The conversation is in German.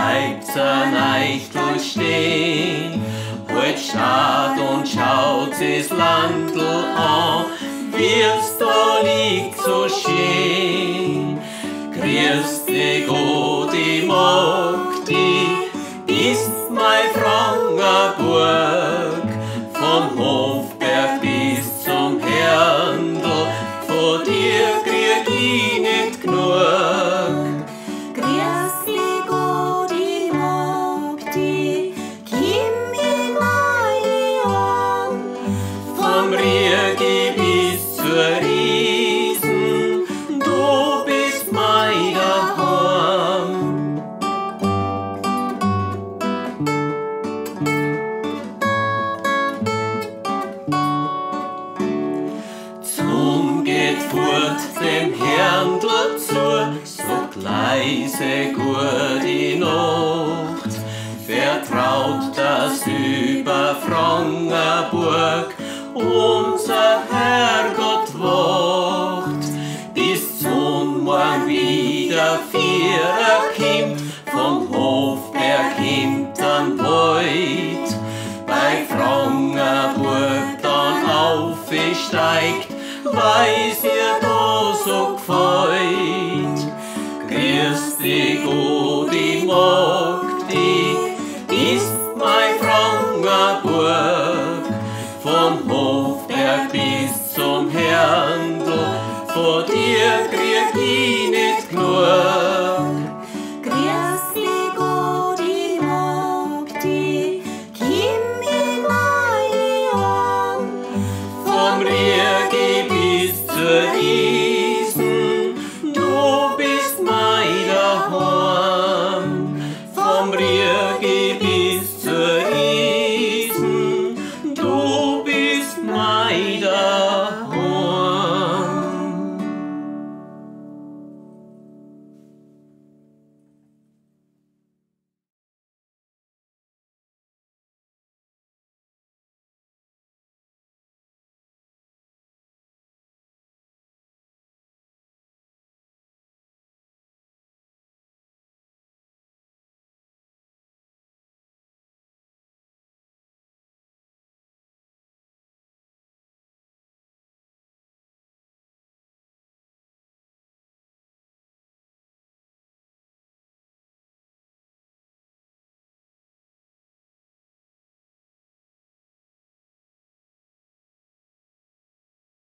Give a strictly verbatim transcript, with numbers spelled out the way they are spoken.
bleibt's an Eichel stehen. Heut steht und schaut das Landl an, wie's da liegt so schön. Griass di Gott, ich mag dich, bist mei Fraungaburg. Vom Hofberg bis zum Herrndl, von dir krieg ich nicht genug. Griass di Gott, ich mag dich, gib mir meine Arm. Vom Riegi bis zur Riesen, du bist mein Daheim. Zum geht fort dem Herrndl zu, so leise gute Nacht. Vertraut, dass über Fraungaburg unser Herrgott wacht, bis zum Morgen wieder vierer kommt, vom Hofberg hinterm Wald. Bei Fraungaburg dann aufsteigt, weiß